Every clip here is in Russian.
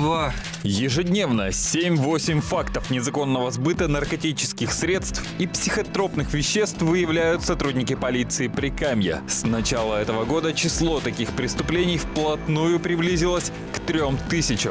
Москва. Ежедневно 7-8 фактов незаконного сбыта наркотических средств и психотропных веществ выявляют сотрудники полиции Прикамья. С начала этого года число таких преступлений вплотную приблизилось к 3000.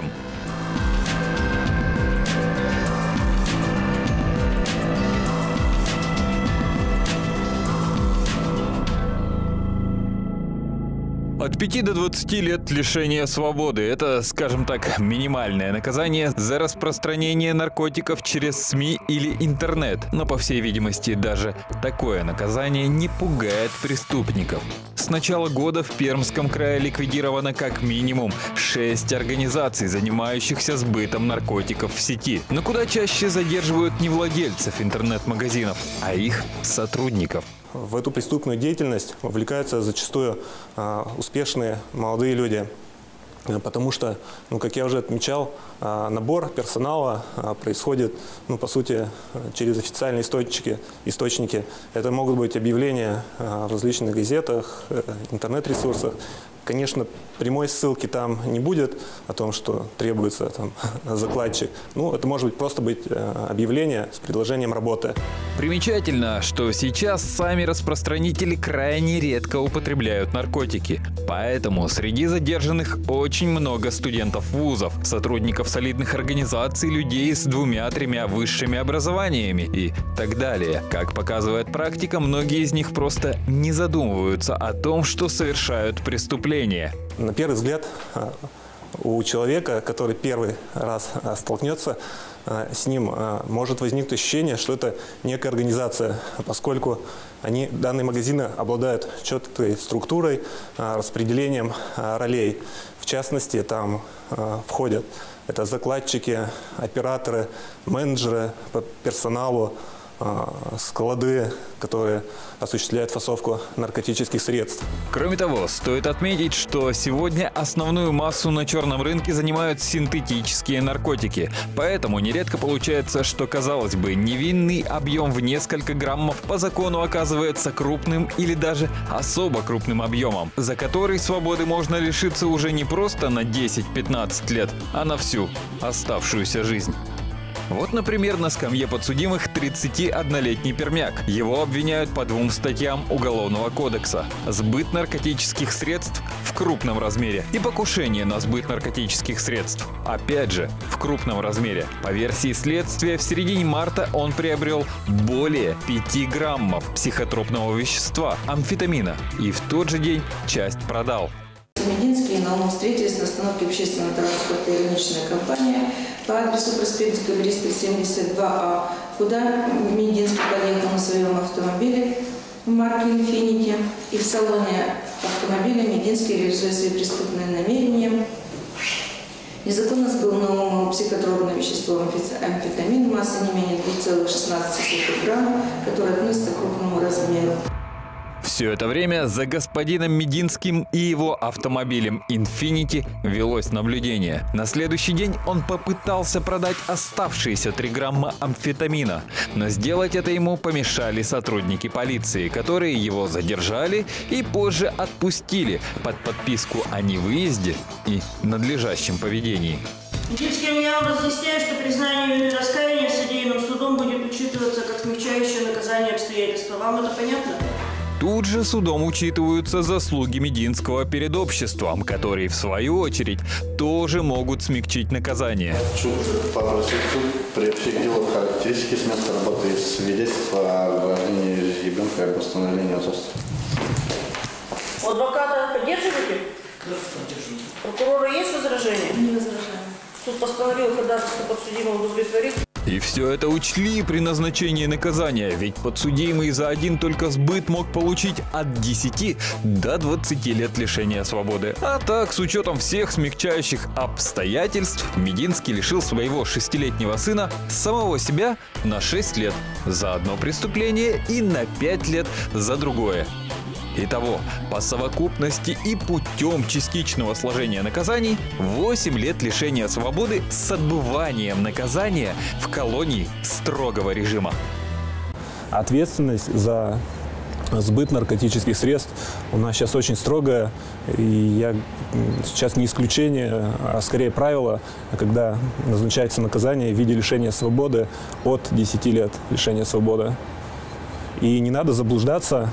От 5 до 20 лет лишения свободы – это, скажем так, минимальное наказание за распространение наркотиков через СМИ или интернет. Но, по всей видимости, даже такое наказание не пугает преступников. С начала года в Пермском крае ликвидировано как минимум 6 организаций, занимающихся сбытом наркотиков в сети. Но куда чаще задерживают не владельцев интернет-магазинов, а их сотрудников. В эту преступную деятельность вовлекаются зачастую успешные молодые люди, потому что, как я уже отмечал, набор персонала происходит, по сути, через официальные источники. Это могут быть объявления в различных газетах, интернет-ресурсах. Конечно, прямой ссылки там не будет о том, что требуется закладчик. Это может просто быть объявление с предложением работы. Примечательно, что сейчас сами распространители крайне редко употребляют наркотики. Поэтому среди задержанных очень много студентов вузов, сотрудников солидных организаций, людей с 2-3 высшими образованиями и так далее. Как показывает практика, многие из них просто не задумываются о том, что совершают преступления. На первый взгляд, у человека, который первый раз столкнется с ним, может возникнуть ощущение, что это некая организация, поскольку данные магазины обладают четкой структурой, распределением ролей. В частности, там входят закладчики, операторы, менеджеры по персоналу, склады, которые осуществляют фасовку наркотических средств. Кроме того, стоит отметить, что сегодня основную массу на черном рынке занимают синтетические наркотики. Поэтому нередко получается, что, казалось бы, невинный объем в несколько граммов по закону оказывается крупным или даже особо крупным объемом, за который свободы можно лишиться уже не просто на 10-15 лет, а на всю оставшуюся жизнь. Вот, например, на скамье подсудимых 31-летний пермяк. Его обвиняют по 2 статьям Уголовного кодекса: сбыт наркотических средств в крупном размере и покушение на сбыт наркотических средств, опять же, в крупном размере. По версии следствия, в середине марта он приобрел более 5 граммов психотропного вещества – амфетамина, и в тот же день часть продал. Мединский на новом встретились на остановке общественного транспорта «Ироничная компания» по адресу проспект Декабристов, 72А, куда Мединский подъехал на своем автомобиле марки «Инфинити», и в салоне автомобиля Мединский, реализуя свои преступные намерения, незаконно сбыл новому психотропное вещество амфетамин массой не менее 2,16 грамма, которое относится к крупному размеру. Все это время за господином Мединским и его автомобилем «Инфинити» велось наблюдение. На следующий день он попытался продать оставшиеся 3 грамма амфетамина. Но сделать это ему помешали сотрудники полиции, которые его задержали и позже отпустили под подписку о невыезде и надлежащем поведении. Мединским я вам разъясняю, что признание вины и раскаяние содеянным судом будет учитываться как смягчающее наказание обстоятельства. Вам это понятно? Тут же судом учитываются заслуги Мединского перед обществом, которые, в свою очередь, тоже могут смягчить наказание. Хочу попросить суд при всех делах характеристики с места работы и свидетельства о рождении ребенка и постановлении отцовства. У адвоката поддерживаете? Да, поддерживаю. Прокурора есть возражения? Не возражаем. Суд постановил ходатайство подсудимого удовлетворить. И все это учли при назначении наказания, ведь подсудимый за один только сбыт мог получить от 10 до 20 лет лишения свободы. А так, с учетом всех смягчающих обстоятельств, Мединский лишил своего 6-летнего сына самого себя на 6 лет за одно преступление и на 5 лет за другое. Итого, по совокупности и путем частичного сложения наказаний 8 лет лишения свободы с отбыванием наказания в колонии строгого режима. Ответственность за сбыт наркотических средств у нас сейчас очень строгое, и я сейчас не исключение, а скорее правило, когда назначается наказание в виде лишения свободы от 10 лет лишения свободы. И не надо заблуждаться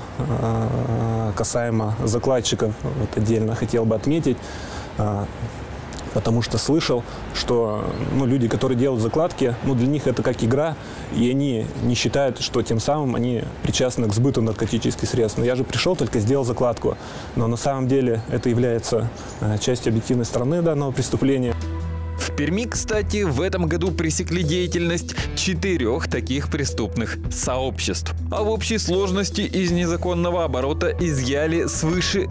касаемо закладчиков, вот отдельно хотел бы отметить, потому что слышал, что люди, которые делают закладки, для них это как игра, и они не считают, что тем самым они причастны к сбыту наркотических средств. Но я же пришел, только сделал закладку. Но на самом деле это является частью объективной стороны данного преступления. В Перми, кстати, в этом году пресекли деятельность 4 таких преступных сообществ. А в общей сложности из незаконного оборота изъяли свыше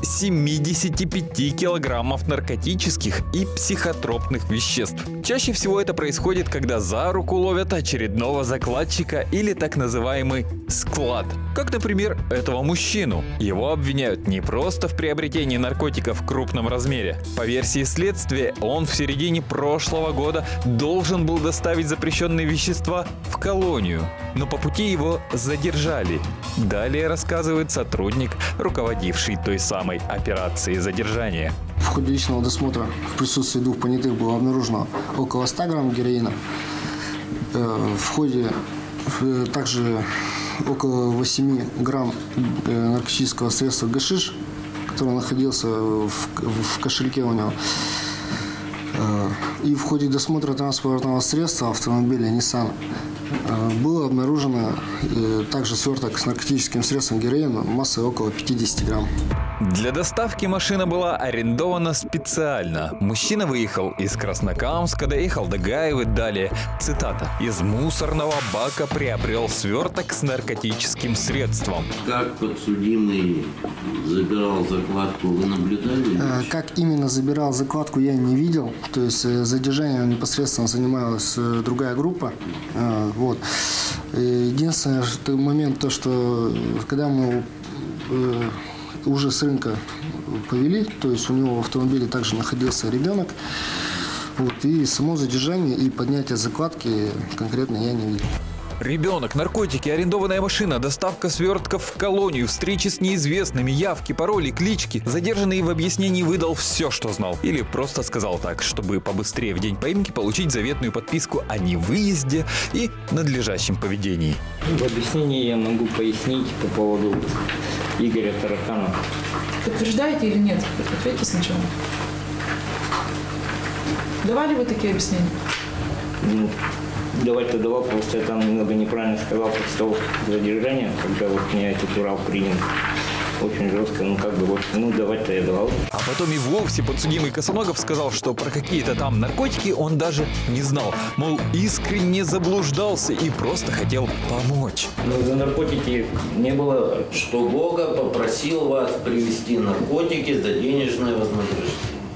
75 килограммов наркотических и психотропных веществ. Чаще всего это происходит, когда за руку ловят очередного закладчика или так называемый склад. Как, например, этого мужчину. Его обвиняют не просто в приобретении наркотиков в крупном размере. По версии следствия, он в середине прошлого года должен был доставить запрещенные вещества в колонию, но по пути его задержали. Далее рассказывает сотрудник, руководивший той самой операцией задержания. В ходе личного досмотра в присутствии 2 понятых было обнаружено около 100 грамм героина. В ходе также около 8 грамм наркотического средства гашиш, который находился в кошельке у него. И в ходе досмотра транспортного средства автомобиля Nissan было обнаружено также сверток с наркотическим средством героина массой около 50 грамм. Для доставки машина была арендована специально. Мужчина выехал из Краснокамска, доехал до Гаевы, далее, цитата, «из мусорного бака приобрел сверток с наркотическим средством». Как подсудимый забирал закладку, вы наблюдали? Как именно забирал закладку, я не видел. То есть задержанием непосредственно занималась другая группа. Вот. Единственный момент, то, что когда мы уже с рынка повели, то есть у него в автомобиле также находился ребенок. Вот, и само задержание и поднятие закладки конкретно я не видел. Ребенок, наркотики, арендованная машина, доставка свертков в колонию, встречи с неизвестными, явки, пароли, клички. Задержанный в объяснении выдал все, что знал. Или просто сказал так, чтобы побыстрее в день поимки получить заветную подписку о невыезде и надлежащем поведении. В объяснении я могу пояснить по поводу Игоря Таракана. Подтверждаете или нет? Ответьте сначала. Давали вы такие объяснения? Давать-то давал, просто я там немного неправильно сказал после того задержания, когда вот меня этот Урал принял очень жестко, давать-то я давал. А потом и вовсе подсудимый Косоногов сказал, что про какие-то там наркотики он даже не знал. Мол, искренне заблуждался и просто хотел помочь. За наркотики не было. Что Бога попросил вас привезти наркотики за денежное вознаграждение.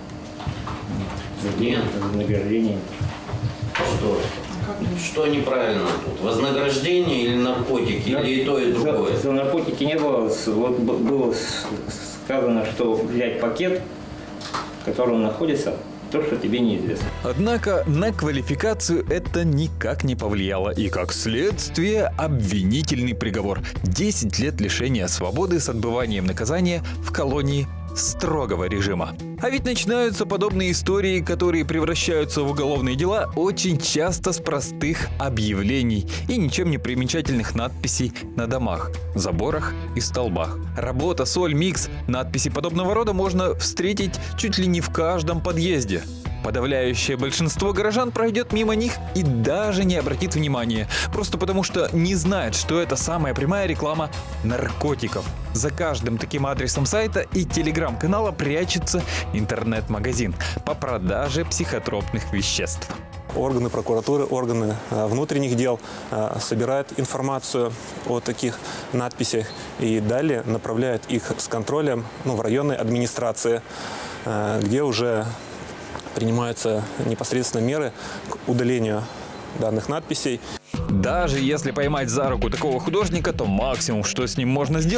За денежное вознаграждение. Что? Что неправильно тут? Вознаграждение или наркотики? Или и то, и другое? За наркотики не было. Вот было сказано, что взять пакет, в котором находится то, что тебе неизвестно. Однако на квалификацию это никак не повлияло. И как следствие обвинительный приговор. 10 лет лишения свободы с отбыванием наказания в колонии строгого режима. А ведь начинаются подобные истории, которые превращаются в уголовные дела, очень часто с простых объявлений и ничем не примечательных надписей на домах, заборах и столбах. Работа, соль, микс. Надписи подобного рода можно встретить чуть ли не в каждом подъезде. Подавляющее большинство горожан пройдет мимо них и даже не обратит внимания, просто потому что не знает, что это самая прямая реклама наркотиков. За каждым таким адресом сайта и телеграм-канала прячется интернет-магазин по продаже психотропных веществ. Органы прокуратуры, органы внутренних дел собирают информацию о таких надписях и далее направляют их с контролем в районной администрации, где уже принимаются непосредственно меры к удалению данных надписей. Даже если поймать за руку такого художника, то максимум, что с ним можно сделать, это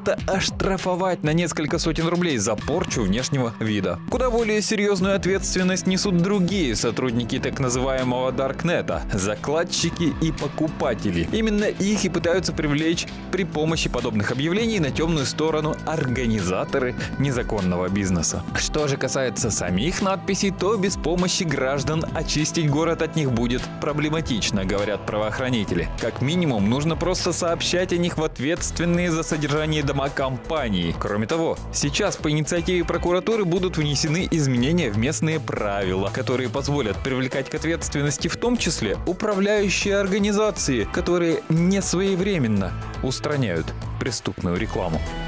просто оштрафовать на несколько сотен рублей за порчу внешнего вида. Куда более серьезную ответственность несут другие сотрудники так называемого Даркнета – закладчики и покупатели. Именно их и пытаются привлечь при помощи подобных объявлений на темную сторону организаторы незаконного бизнеса. Что же касается самих надписей, то без помощи граждан очистить город от них будет проблематично, говорят правоохранители. Как минимум, нужно просто сообщать о них в ответственные за содержание дома компании. Кроме того, сейчас по инициативе прокуратуры будут внесены изменения в местные правила, которые позволят привлекать к ответственности в том числе управляющие организации, которые не своевременно устраняют преступную рекламу.